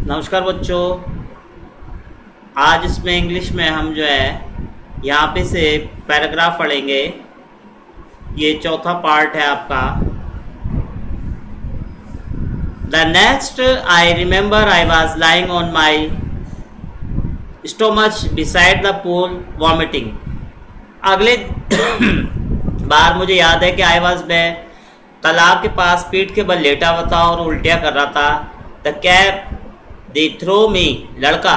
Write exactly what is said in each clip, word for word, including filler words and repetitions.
नमस्कार बच्चों, आज इसमें इंग्लिश में हम जो है यहाँ पे से पैराग्राफ पढ़ेंगे। ये चौथा पार्ट है आपका। The next I remember I was lying on my stomach beside the pool vomiting. अगले बार मुझे याद है कि आई वॉज मैं तालाब के पास पीठ के बल लेटा हुआ था और उल्टियाँ कर रहा था। The cab they throw me, लड़का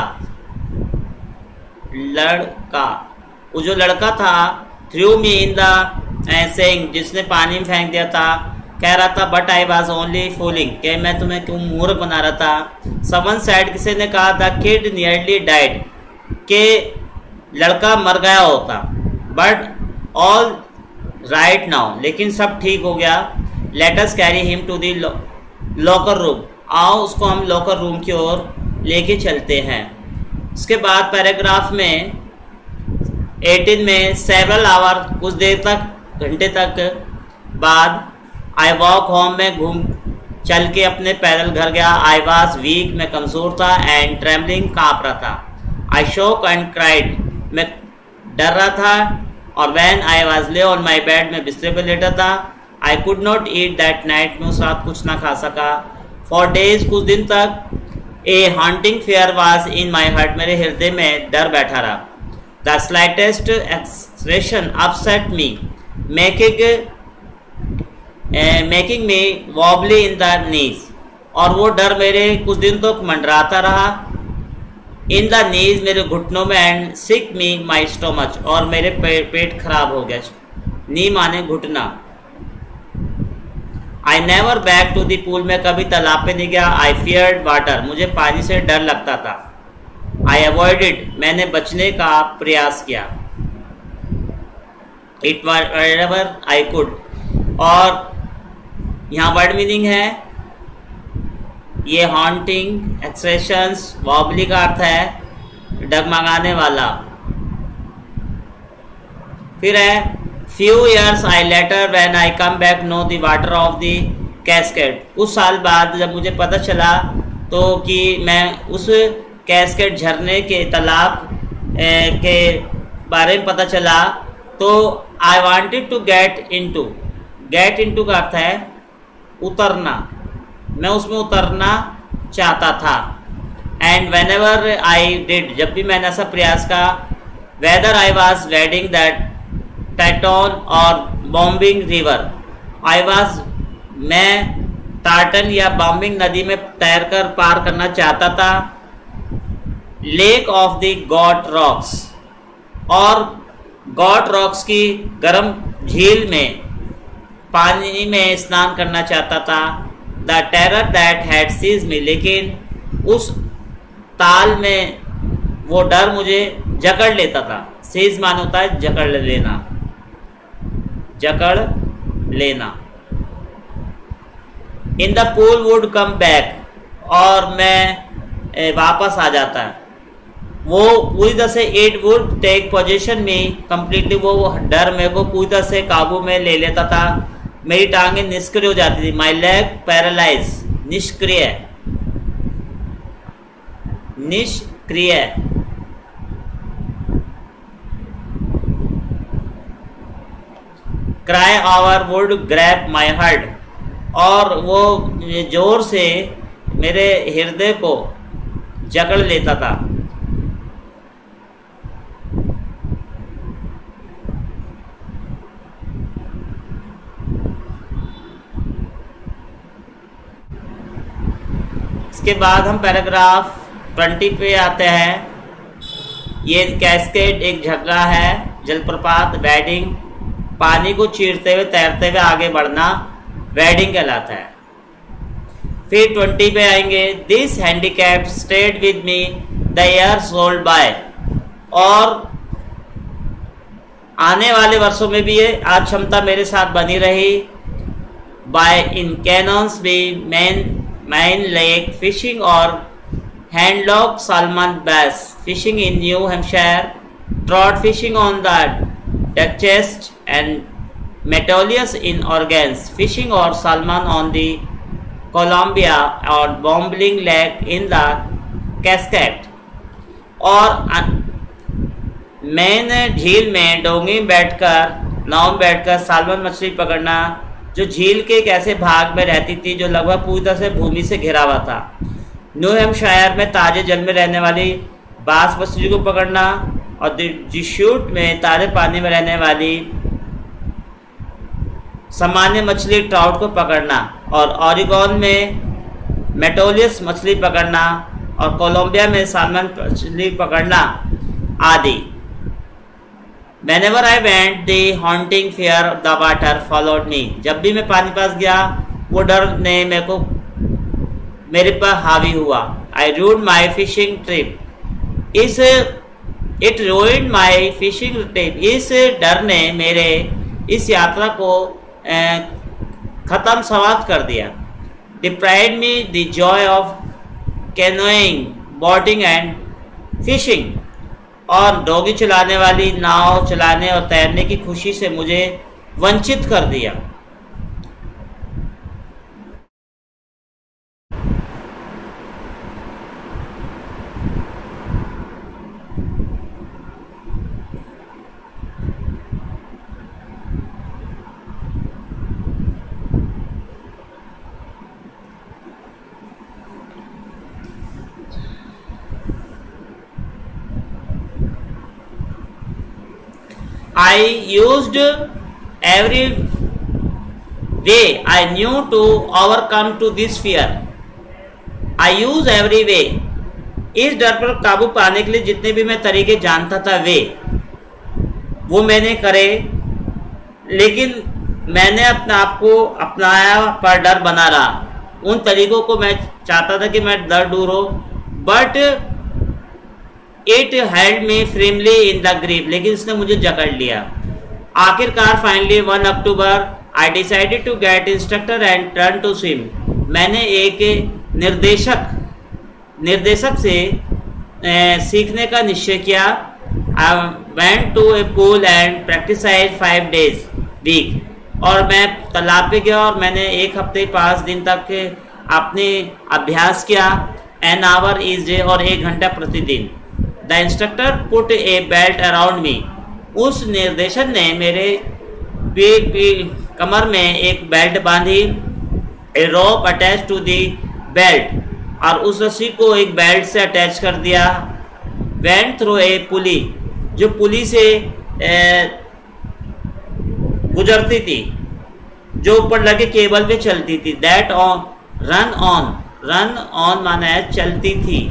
लड़का वो जो लड़का था, threw me in the saying, जिसने पानी में फेंक दिया था, कह रहा था but I was only fooling, कि मैं तुम्हें क्यों मूर्ख बना रहा था। समन साइड, किसी ने कहा द किड नियरली डाइड, के लड़का मर गया होता। बट ऑल राइट नाउ, लेकिन सब ठीक हो गया। Let us carry him to the locker room, आओ उसको हम लॉकर रूम की ओर लेके चलते हैं। उसके बाद पैराग्राफ में अठारह में सेवरल आवर, कुछ देर तक, घंटे तक बाद, आई वॉक होम, में घूम चल के अपने पैदल घर गया। आई वॉज वीक, मैं कमज़ोर था, एंड ट्रेमलिंग, काँप रहा था। आई शोक एंड क्राइड, मैं डर रहा था। और when I was lay on my bed, मैं बिस्तर पर लेटा था। I could not eat that night, मैं उस रात कुछ ना खा सका। फॉर डेज, कुछ दिन तक, a haunting fear was in my heart, मेरे हृदय में डर बैठा रहा। The slightest expression upset me, making making me wobbly in the knees, और वो डर मेरे कुछ दिन तक तो मंडराता रहा। इन द नीज, मेरे घुटनों में, and sick me my stomach, और मेरे पे, पेट खराब हो गया। नी माने घुटना। I never back to the pool, में कभी तालाब पे नहीं गया। आई फियर्ड वाटर, मुझे पानी से डर लगता था। आई अवॉइडेड, मैंने बचने का प्रयास किया। इट वेरेवर आई कुड, और यहाँ वर्ड मीनिंग है, ये हॉन्टिंग, एक्सप्रेशंस, वॉबली का अर्थ है डगमगाने वाला। फिर है few years I later when I come back know the water of the cascade, कुछ साल बाद जब मुझे पता चला तो कि मैं उस कैस्केड, झरने के, तालाब के बारे में पता चला, तो I wanted to get into, get into का अर्थ है उतरना, मैं उसमें उतरना चाहता था। and whenever I did, जब भी मैंने ऐसा प्रयास का, whether I was wading that Tieton और बॉम्बिंग रिवर, आई वॉज, मैं टार्टन या बॉम्बिंग नदी में तैरकर पार करना चाहता था। Lake of the Goat Rocks, और गॉट रॉक्स की गर्म झील में पानी में स्नान करना चाहता था। The terror that had seized me, लेकिन उस ताल में वो डर मुझे जकड़ लेता था। सीज मान होता है जकड़ लेना, जकड़ लेना। In the pool would come back, और मैं वापस आ जाता है। वो पूरी तरह से, इट वुड टेक पोजीशन में कंप्लीटली, वो डर मेरे को पूरी तरह से काबू में ले लेता था। मेरी टांगें निष्क्रिय हो जाती थी। माई लेग पैरालाइज, निष्क्रिय, निष्क्रिय। Cry our would grab my heart, और वो जोर से मेरे हृदय को जकड़ लेता था। इसके बाद हम पैराग्राफ बीस पे आते हैं। ये कैस्केड एक झरना है, जलप्रपात। वेडिंग, पानी को चीरते हुए, तैरते हुए आगे बढ़ना, वेडिंग कहलाता है। फिर ट्वेंटी पे आएंगे। This handicap stayed with me the years rolled by, और आने वाले वर्षों में भी ये आज क्षमता मेरे साथ बनी रही। By in canoes be Maine Maine lake fishing, और handlock salmon bass fishing in New Hampshire, trout fishing on the Deschutes and Metolius in Organs, fishing or salmon on the Columbia or Bombling Lake in the Cascades. और मैंने झील में डोंगी में बैठकर नाव में बैठकर सालमन मछली पकड़ना, जो झील के एक ऐसे भाग में रहती थी जो लगभग पूरी तरह से भूमि से घिरा हुआ था। न्यू हैम्पशायर में ताजे जल में रहने वाली बास मछली को पकड़ना और जिशूट में ताजे पानी में रहने वाली सामान्य मछली ट्राउट को पकड़ना, और ओरेगोन में मेटोलियस मछली पकड़ना और कोलंबिया में सालमन मछली पकड़ना आदि। Whenever I went, the haunting fear of the water followed me. जब भी मैं पानी पास गया वो डर ने मेरे को मेरे पर हावी हुआ। I ruined my fishing trip. इस It ruined my fishing trip. इस डर ने मेरे इस यात्रा को ख़त्म समाप्त कर दिया। Deprived me the joy of canoeing, boating and fishing. और डोगी चलाने वाली नाव चलाने और तैरने की खुशी से मुझे वंचित कर दिया। I used every way I knew to overcome to this fear. I use every way. इस डर पर काबू पाने के लिए जितने भी मैं तरीके जानता था वे वो मैंने करे, लेकिन मैंने अपने आप को अपनाया पर डर बना रहा। उन तरीकों को मैं चाहता था कि मैं डर दूर हो, but it held me firmly in the grip, लेकिन इसने मुझे जकड़ लिया। आखिरकार finally one October I decided to get instructor and turn to swim. मैंने एक निर्देशक निर्देशक से ए, सीखने का निश्चय किया। I went to a pool and practised five days week. और मैं तालाब पे गया और मैंने एक हफ्ते पाँच दिन तक अपने अभ्यास किया। एन आवर ईच डे, और एक घंटा प्रतिदिन। The instructor put a belt around me. उस निर्देशक ने मेरे पीठ पी कमर में एक बेल्ट बांधी। A rope attach to the belt, और उस रस्सी को एक बेल्ट से अटैच कर दिया। वेंट थ्रू ए पुली, जो पुली से गुजरती थी, जो ऊपर लगे केबल पे चलती थी। That on run on, run on माना है चलती थी।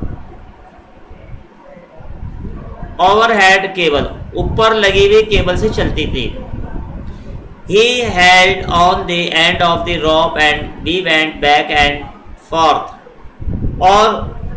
ओवरहेड केबल, ऊपर लगी हुई केबल से चलती थी। He held on the end of the rope and we went back and forth. और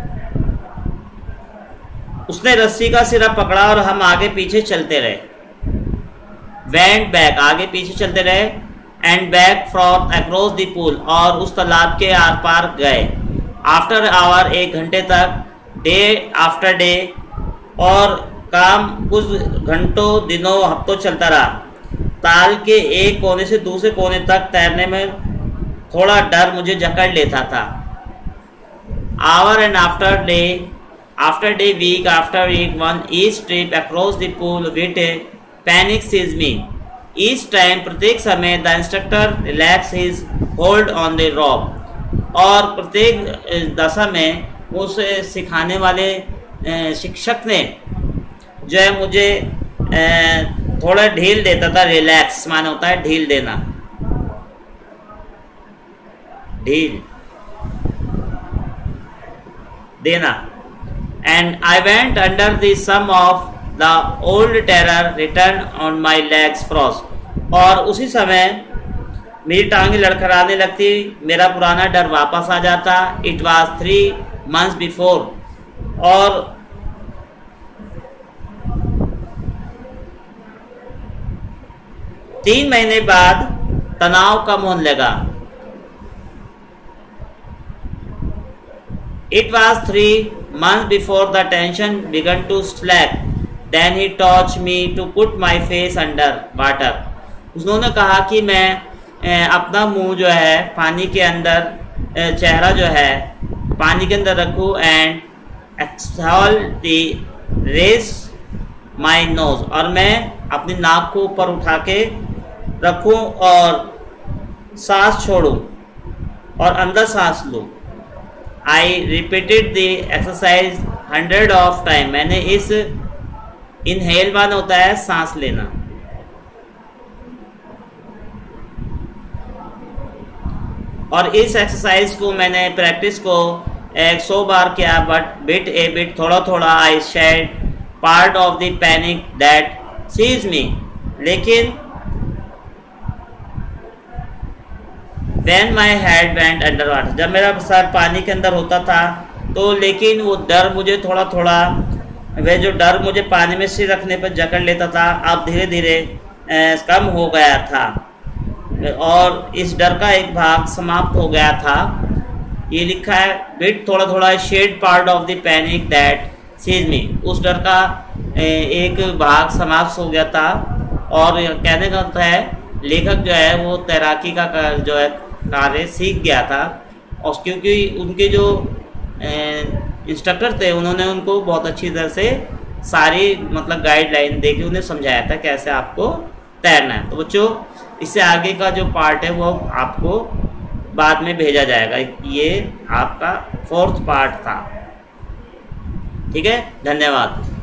उसने रस्सी का सिरा पकड़ा और हम आगे पीछे चलते रहे। Went back, आगे पीछे चलते रहे। And back forth across the pool, और उस तालाब के आर पार गए। After hour, एक घंटे तक, day after day, और काम कुछ घंटों दिनों हफ्तों चलता रहा। ताल के एक कोने से दूसरे कोने तक तैरने में थोड़ा डर मुझे जकड़ लेता था। Hour and after day after day week after week one each trip across the pool with panic seized me. Each time, प्रत्येक समय, the instructor relax his hold on the rope. और प्रत्येक दशा में उसे सिखाने वाले शिक्षक ने जो है मुझे थोड़ा ढील देता था। रिलैक्स माना होता है ढील देना, ढील देना। And I went under the some of the old terror return on my legs frost. और उसी समय मेरी टांगें लड़खड़ाने लगती, मेरा पुराना डर वापस आ जाता। It was three months before, और तीन महीने बाद तनाव कम होने लगा। It was three months before the tension began to slack. Then he taught me to put my face under water. उन्होंने कहा कि मैं अपना मुंह जो है पानी के अंदर, चेहरा जो है पानी के अंदर रखूं, and exhale the race my nose, और मैं अपनी नाक को ऊपर उठा के रखूं और सांस छोड़ूं और अंदर सांस लूं। I repeated the exercise hundred of time, मैंने इस इनहेल वन होता है सांस लेना, और इस एक्सरसाइज को मैंने प्रैक्टिस को एक सौ बार किया, बट बिट ए बिट, थोड़ा थोड़ा I shed part of the panic that seized me, लेकिन when my head went under water, जब मेरा सर पानी के अंदर होता था तो लेकिन वो डर मुझे थोड़ा थोड़ा, वह जो डर मुझे पानी में सिर रखने पर जकड़ लेता था, अब धीरे धीरे कम हो गया था और इस डर का एक भाग समाप्त हो गया था। ये लिखा है बिट थोड़ा थोड़ा shed part of the panic that seized me, उस डर का एक भाग समाप्त हो गया था। और कहने का होता है लेखक जो है वो तैराकी का जो है कार्य सीख गया था, और क्योंकि उनके जो इंस्ट्रक्टर थे उन्होंने उनको बहुत अच्छी तरह से सारी मतलब गाइडलाइन दे के उन्हें समझाया था कैसे आपको तैरना है। तो बच्चों इससे आगे का जो पार्ट है वो आपको बाद में भेजा जाएगा, ये आपका फोर्थ पार्ट था। ठीक है, धन्यवाद।